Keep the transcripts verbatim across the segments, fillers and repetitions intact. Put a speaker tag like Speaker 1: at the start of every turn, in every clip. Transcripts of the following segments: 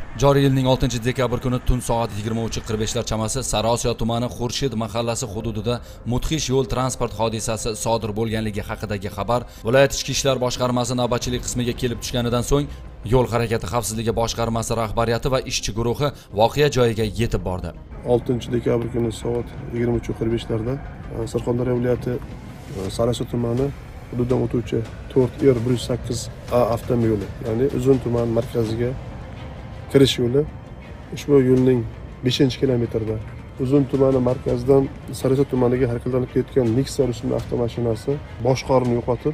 Speaker 1: Joriy yilning oltinchi dekabr kuni tun soat yigirma uch qirq besh lar chamasi Sariosiyo tumani Xurshid mahallasi hududida mudhish yo'l transport hodisasi sodir bo'lganligi haqidagi xabar viloyat ichki ishlar boshqarmasi navbatchilik qismiga kelib tushganidan so'ng yo'l harakati xavfsizligi boshqarmasi rahbariyati va ishchi guruhi voqea joyiga yetib bordi.
Speaker 2: oltinchi dekabr kuni soat yigirma uch qirq besh larda Surxondaryo viloyati Sariosiyo tumani hududidan o'tuvchi to'rt er bir yuz sakkiz A avtomobil, ya'ni Uzun tuman markaziga kirish yo'li. Ushbu yo'lning beshinchi kilometrida Uzun tumani markazidan Sariosiyo tumaniga harakatlanib ketgan Nexia rusumli avtomashinasi boshqaruvni yo'qotib,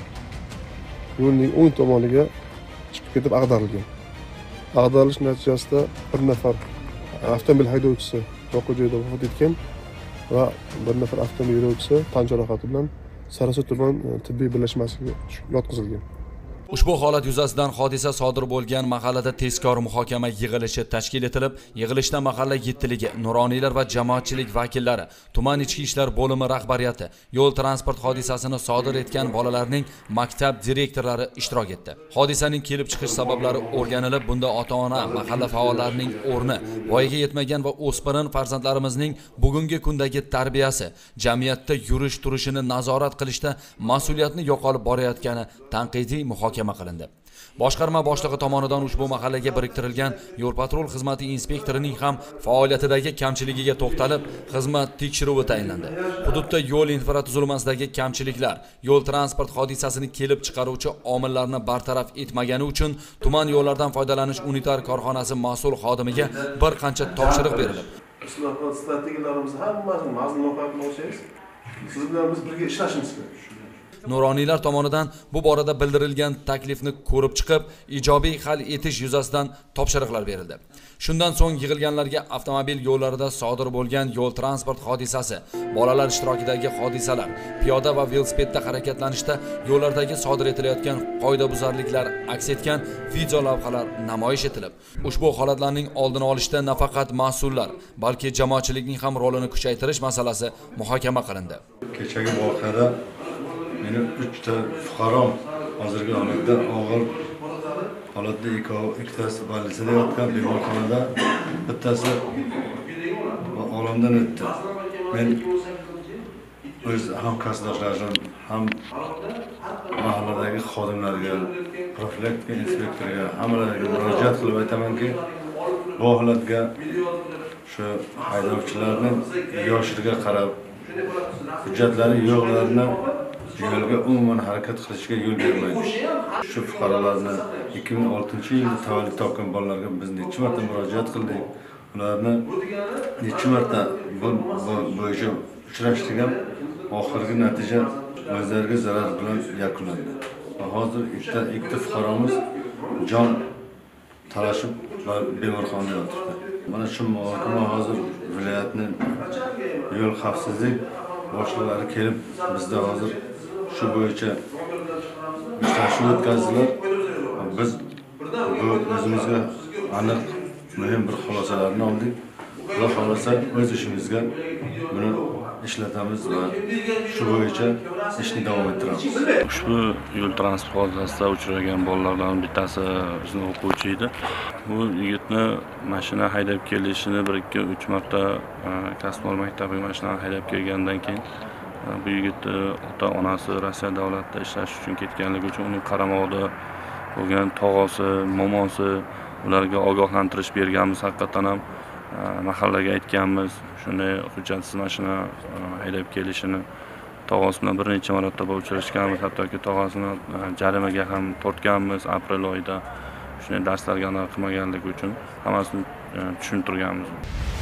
Speaker 2: yo'lning o'ng tomoniga chiqib ketib ag'darilgan. Ag'darilish natijasida bir nafar avtomobil haydovchisi voqea joyida vafot etgan va bir nafar avtomobil yo'lovchisi tan jarohati bilan Sariosiyo tuman tibbiy birlashmasiga yotqizilgan.
Speaker 1: Ushbu holat yuzasidan hodisa sodir bo'lgan mahallada tezkor muhokama yig'ilishi tashkil etilib, yig'ilishda mahalla yettiligi, nuroniylar va jamoatchilik vakillari, tuman ichki ishlar bo'limi rahbariyati, yo'l transport hodisasini sodir etgan bolalarning maktab direktorlari ishtirok etdi. Hodisaning kelib chiqish sabablari o'rganilib, bunda ota-ona, mahalla faollarining o'rni, voyaga yetmagan va o'spirin farzandlarimizning bugungi kundagi tarbiyasi, jamiyatda yurish turishini nazorat qilishda mas'uliyatni yo'qolib borayotgani tanqidiy muhokama qilindi. Boshqarma boshlig'i tomonidan ushbu mahallaga biriktirilgan yo'l patrul xizmati inspektorining ham faoliyatidagi kamchiligiga to'xtalib, xizmat tekshiruvi tayinlandi. Hududda yo'l infratuzilmasidagi kamchiliklar, yo'l transport hodisasini kelib chiqaruvchi omillarni bartaraf etmagani uchun tuman yo'llardan foydalanish unitar korxonasi mas'ul xodimiga bir qancha topshiriq berilib,
Speaker 3: islohot strategiyalarimizni hammasini mazmun-muhim o'xshaymiz. Siz bilan biz birga ishlashimiz kerak.
Speaker 1: Nuroniylar tomonidan bu borada bildirilgan taklifni ko'rib chiqib, ijobiy hal etish yuzasidan topshiriqlar berildi. Shundan so'ng yig'ilganlarga avtomobil yo'llarida sodir bo'lgan yo'l transport hodisasi, bolalar ishtirokidagi hodisalar, piyoda va velosipedda harakatlanishda yo'llardagi sodir etilayotgan qoidabuzarliklar aks etgan video lavhalar namoyish etilib, ushbu holatlarning oldini olishda nafaqat mas'ullar, balki jamoatchilikning ham rolini kuchaytirish masalasi muhokama qilindi.
Speaker 4: Kechagi voqeada meni uchta fuqarom hozirgi holatda og'ir holatda ikkitasi bolnitsada yotgan, bemorxonada, bittasi olamdan o'tdi. Men o'z hamkasbdoshlarim ham mahalladagi xodimlarga, profilaktika inspektoriga, hammalariga murojaat qilib aytamanki, bu holatga shu haydovchilarning yoshiga qarab, hujjatlari yo'qlarni yo'lga umuman harakat qilishiga yo'l bermaydi. Shu fuqarolarni ikki ming oltinchi yilda tavallud topgan bolalarga biz necha marta murojaat qildik. Ularni necha marta bu bo'yicha uchrashdik ham, oxirgi natija o'zlariga zarar bilan yakunlandi. Va hozir ikkita ikkita fuqaromiz jon talashib bemorxonada yotibdi. Mana shu muhokama hozir viloyatning yo'l xavfsizlik boshliqlari kelib bizda hozir shu bo'yicha mushtashib o'tkazdilar. Biz bu o'zimizga aniq muhim bir xulosalarni oldik. Xudo xolasa o'z ishimizga buni ishlatamiz va shu bo'yicha ishni davom ettiramiz.
Speaker 5: Ushbu yo'l transport hodisasida uchragan bolalardan bittasi bizning o'quvchi edi. Bu yigitni mashina haydab kelishini bir ikki uch marta Kasmol maktabiga mashina haydab kelgandan keyin bu yigitni ota-onasi Rossiya davlatida ishlash uchun ketganligi uchun uning qaramog'ida bo'lgan tog'asi, momosi ularga ogohlantirish berganmiz. Haqiqatan ham mahallaga aytganmiz, shunday hujjatsiz mashina haydab kelishini tog'asi bilan bir necha marotaba uchrashganmiz, hattoki tog'asini jarimaga ham tortganmiz aprel oyida. Shunday darslarga aniq qilmaganligi uchun hammasini tushuntirganmiz.